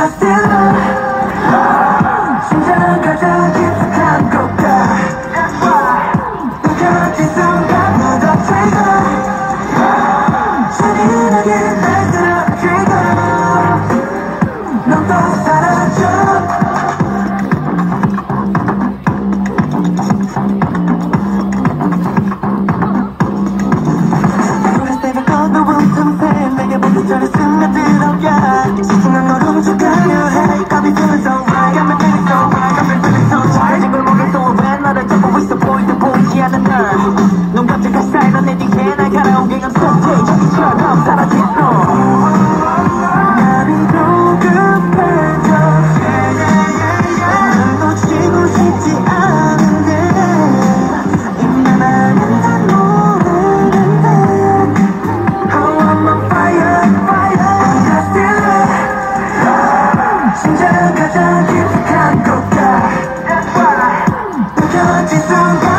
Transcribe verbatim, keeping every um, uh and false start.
still love. 심장 가장 깊숙한 곳가. That's why 눈가진 순간 묻어 trigger. 잔인하게 날 쓰러뜨리고 넌 또 사라져. 저리 스며들어가 시선은 널 훔쳐가려 해 Got me feeling so right, got me feeling so right, got me feeling so right 지금 모르겠어 왜 나를 잡고 있어 보이도 보이지 않는 널눈 깜짝할 사이로 내 뒤에 날 가라온 게 I'm so dead 저기처럼 사라진 너 나를 조급해져 널 놓치고 싶지 않은데 이만하면 난 모르는데 Oh I'm on fire 심장 가장 깊숙한 곳가. That's why 느껴진 순간